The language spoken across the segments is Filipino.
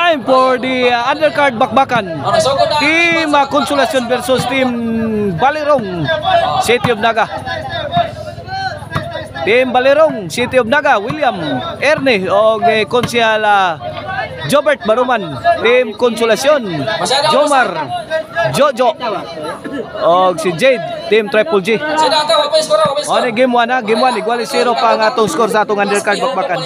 time for the undercard bakbakan. Team Consolacion versus Team Balirong City of Naga. Team Balirong City of Naga, William Erne o Konsyal Jobert Baruman. Team Consolacion, Jomar Jojo o si Jade. Team Triple G. Ano game 1 na? Game 1, igual 0 pa ang atong score sa atong undercard bakbakan.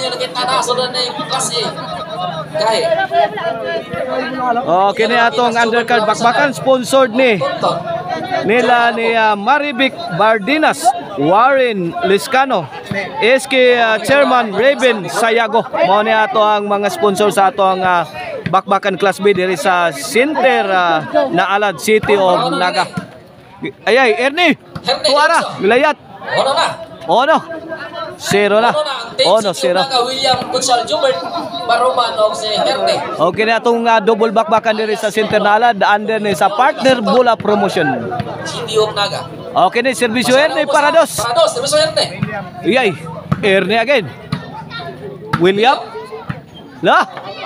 Okay na atong undercard bakbakan, sponsored nila ni Marivic Bardinas, Warren Liscano, SK Chairman Raven Sayago. Mao ni ato ang mga sponsor sa ato ang bakbakan Class B diri sa Center na Alad City of Naga. Ayay, Ernie, tuara, milayat. Ono, 0 na. Ono, 0. William Kunsal Jubert Baruman o si Herne. Okay na itong double bakbakan diri sa Center na Alad. Under ni sa Partner Bula Promotion. City of Naga. Okay na, Servisyo Erne, Parados. Parados, Servisyo Erne. Ayay, Erne again. William. La.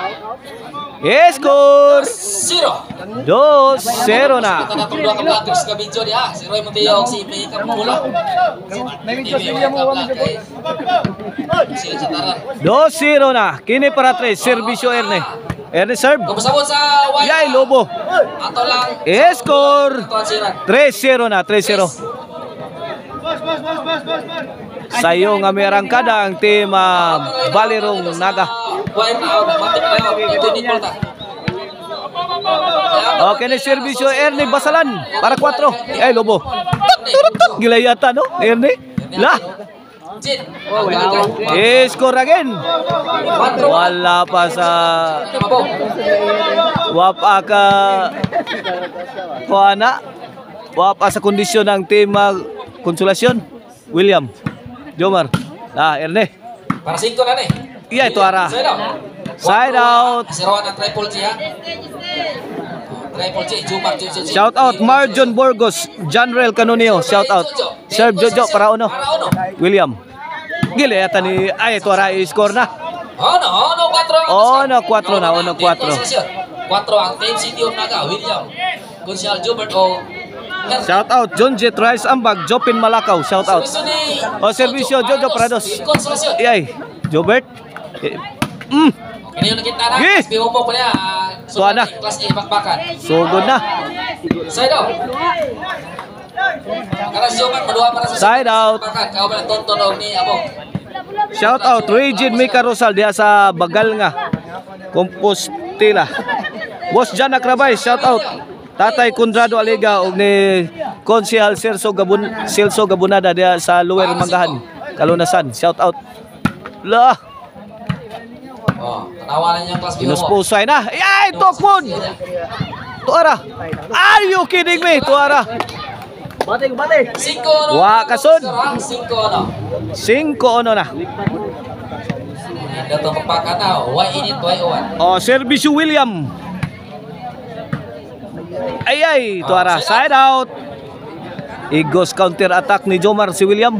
Score 0. 2-0 na. Kita natong dua ka vloggers ka video diha. Si Roy Monteo si May Kamulo. Sila sa taran. 2-0 na. Kini para 3, Servisyo Erne. Erne serve. Kumasabot sa Waya. Yay, Lobo. Ato lang. Score 3-0 na, 3-0. Sayo nga may arangkada ang team Balirong Naga. Okay na, Servisyo Erne Basalan para 4. Ay, Lobo. Gilayata, no? Erne. La. Score again. Wala pa sa wapa ka kuana. Wapa sa kondisyon ng team Consolacion. William Jomar. Erne. Para 5 na ni. Iya, itu arah. Side out. Triple G ha. Triple G, Jumar Jojo. Shout out Marjon Borgos, Janrel Canonio. Shout out. Serve Jojo para uno. William. Gila yata ni ay itu arah score na. Ono 4. Ono 4 na, ono 4. 4 ang team City of Naga, William Kunsal Jobert o shout out John Jet Rice Ambag, Jopin Malakaw. Shout out. Servisyo Jojo Prados. Iyay, Jobert. Kini yung nakita na, mas bihumo pa niya. Tuwa na. Class A, bakbakan. Sugod na. Side out. Karena si Joman, maduha para sa side out. Kau ba nagtontonog ni Abong. Shout out Regid Mika Rosal diha sa Bagal nga Compostela. Boss Jan Akrabay, shout out. Tatay Conrado Aliga og ni Konsyal Celso Gabunada diha sa Lower Manggahan, Kalunasan. Shout out. La. Tanawanan niya class B. Inuspusay na. Ay, Tokmon. Tuara. Are you kidding me? Tuara. Bate. 5-1. Wa kasod. 5-1. 5-1 na. Dato magpakan na. Why init, why on? Oh, Servisyo William. Ay, tuara. Side out. Igos counter attack ni Jomar si William.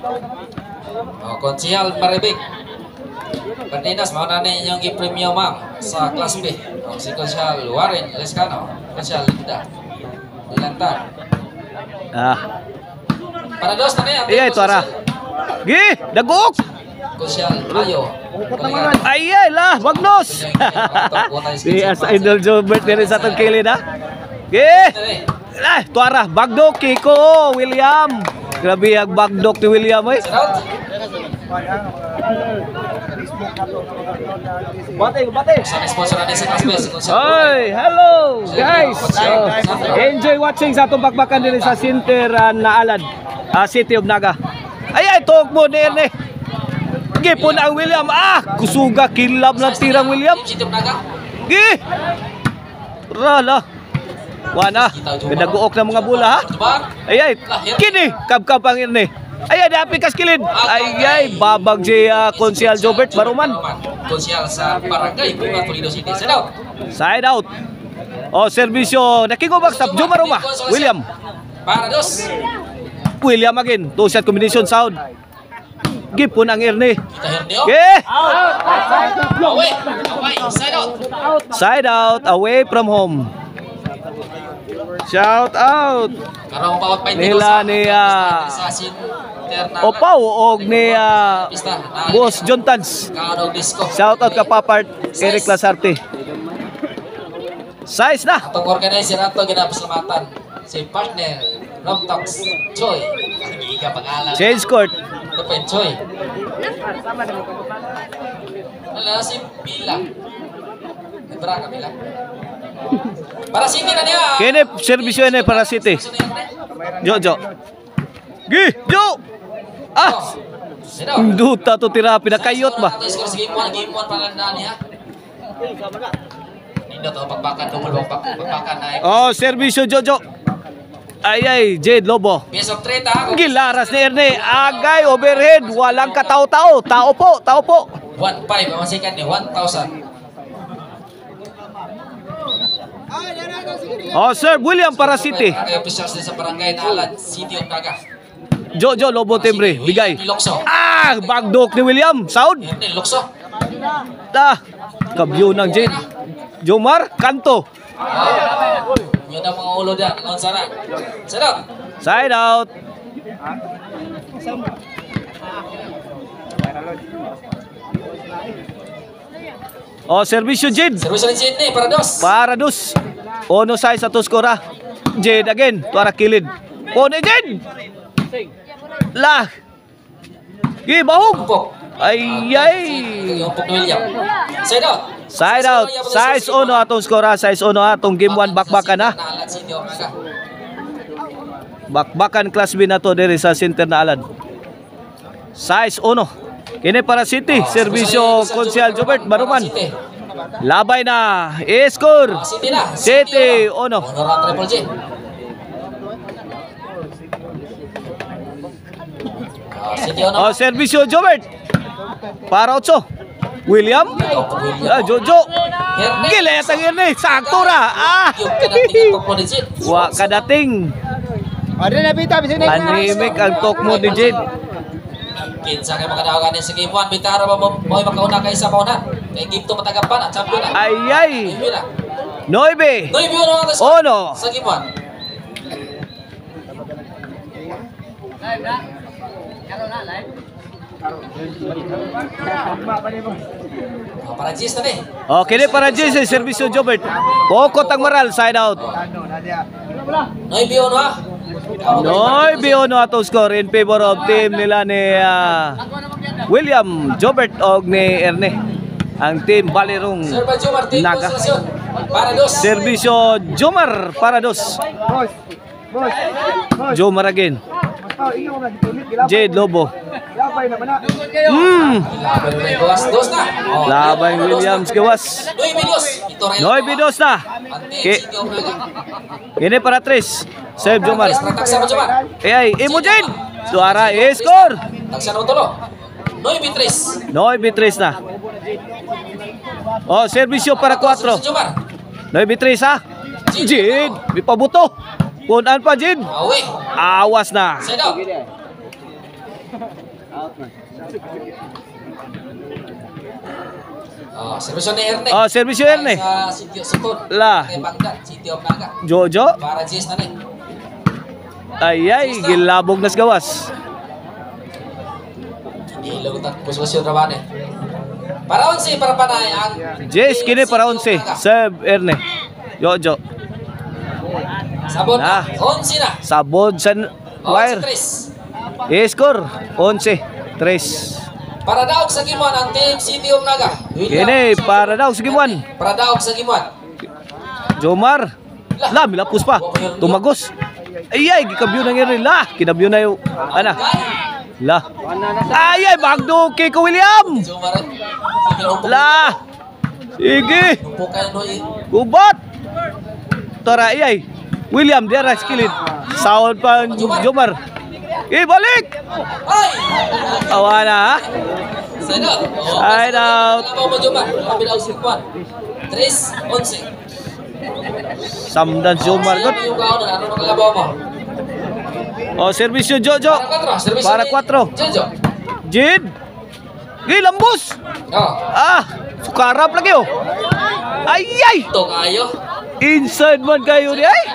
Konsyal Maribik. Kandinas, mauna na inyong i-premium ma'am sa Class B. Si Konsyal Warren Lescano, Konsyal Linda Lilantan. Para dos na yan. Ay, tuara. Gi, dagok. Konsyal Ayo. Ay, lah, bagnos. Si as idol Jobert din sa itong kilid, ha? Gi. Ay, tuara, bagdok, Kiko, William. Grabe ang bagdok ni William, eh. Bate. Hoy, hello guys. Enjoy watching sa itong bakbakan din sa Center na Alad, City of Naga. Ay, talk mo ni Erne. Gipon ang William. Kusuga kilab ng tirang William. Gi. Rala. Wana. Pinaguok ng mga bula, ha? Ay, kini kabkab ang Erne. Ay, dapat kaskilid. Ay, babag si Konsyal Jobert Baruman. Konsyal sa Barangay Bunga Toledo City. Side Side out. out. Servisyo nakigobak sa Jumaruma. William. Para dos. William again. Two-shot combination sound. Gipon ang Erne. Kita Hernio. Okay. Away. Side out. Side out, away from home. Shout out. Karong bawat pa Nila niya. sa Sinter na Opaw og ni Boss John Tans. kanog disco. Shout out ka Papart Eric Lasarte. Size na. Atong organizer ato ginapasalamatan si partner Romtox Choi. Giga pangalan. Change court. Dapat Choi. Wala si Bila. Libra ka Bila. Para City na niya. Kene servisyo ene para City. Jo. Gi, Jo. Ah, duta to tira pinakayot ba? Game 1 para na niya. Nindot o pagbakan double pagbakan na. Oh, servisyo Jojo. Ay, Jade Lobo. Piece of 3 ta. Gilaras ni Erne. Agay, overhead. Walang katao-tao. Tao po. 1.5 ang second ni 1,000. Oh, Sir William para City. Ang officials din sa barangay na Alad, City of Naga. Jojo Lobo Timbre. Bigay. Lokso. Ah, bagdok ni William. Sound. Hernin Lokso. Kabyo ng Jade. Jomar, kanto. Yun ang mga ulo dyan. Noon sana. Sarap. Side out. Oh, servisyo Jade. Servisyo ng Sydney para dos. Para dus. Ono size sa tuskora. Jade again. Tuara kilid. Ono Jade. Lah. Gibahog. Umpok. Ay. Umpok ni William. Side out. Side out. Size ono atong skora. Size ono atong game 1 bakbakan ha. Alad, City of Naga. Bakbakan class B na to diri sa center na Alad. Size ono. Kini para City. Servisyo Konsyal Jobert Baruman. City. Labay na. E-score. City na. City ono. Honoran Triple J. City ono. Oh, servisyo Jobert. Para 8. William. Jojo. Hernin. Gilayat ang yun eh. Sakto ra. Yung kadating ang tokmo ni Jid. Wa kadating. Animic ang tokmo ni Jade. Kinsa kay makadawagan sa game 1 bitara ba mo makauna kay sa paunan. Kay game 2 matagapan ang champion na. Ay. Ayun na. 9. Noy biyo na Ono. sa game 1. Para Gis na ni. Okay na para Jason. Servisyo Jobert. Pokot ang maral. Side out. Noy biyo na. Noy Biono atong score in favor of team nila ni William Jobert og ni Erne. Ang team Balerong Sir Badjo Martin Naga. konstrusyon. Para dos. Servisyo Jomar para dos. Jomar again. Jade Lobo. Laban na gawas dos na. Labay Williams gawas. Noy bidos. Ito rin. Noy bidos na. Ini para 3. Save Jomar. Taksa mo Jomar. Ay, imo Jade. Suara score. Taksa mo tulo. Noy bitris. Noy bitris na. Oh, servisyo para 4. Jomar. Noy bitris ha. Jade, may pabuto. Punan pa Jade. Awe. Awas na. Side out. Servisyo ni Erne. Oh, servisyo Erne. Sa Sitio Sutun. La. Kay Bagdad, City of Naga. Jojo. Para Gis na ni. Ay, gilabog nas gawas. Hindi lagutan konstrusyon rawan eh. Para 11 para panay ang Jess, kini para 11. Save Erne. Jojo. Sabon na. Na. 11 na. Sabod sa wire. 11-3. Score 11-3. Para daog sa gimuan ang team City of Naga. Kini para daw sige one. Para daog sa gimuan. Jomar. La, milapos pa. Tumagos. Ay, gikabyo na ngiri. La, kinabyo na yung ana. La. Ay, bagdo kay ko William. Jomar. Sige lang po. La. Sige. Pukay no Gubat. Tara, ay. William, diara skilid. Sahod pa Jomar. Balik. Ay! Awa na ha. Side out. Side out. Ano mo Jomar? Kabilang si Juan. 3-11. Samdan Jomar kot. Yung kaon na ano makalabaw mo? Oh, servisyo Jojo. Para 4. Servisyo Para ni 4. Jojo. Jid. Gilambos. Oh, Sukarap lagi oh. Ay ay. ito kayo. Inside man kayo di ay.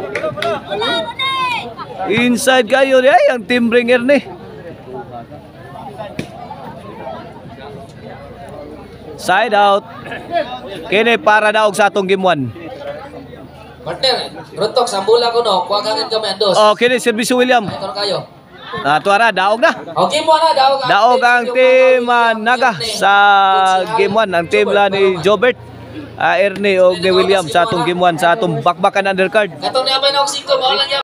Inside kayo di ay ang team bringer ni. Side out. Kini para daog sa atong game 1. Partner, Rutok, sambula ko no. Kuha kagad kami ang dos. Oh, kini Service William. Ito na kayo. Tuara daog na. Okay mo na, daog. Daog ang team Naga sa game 1. Ang team la ni Jobert, Ernie o ni William sa atong game 1 sa atong bakbakan undercard. Katong naman ako 5, maulan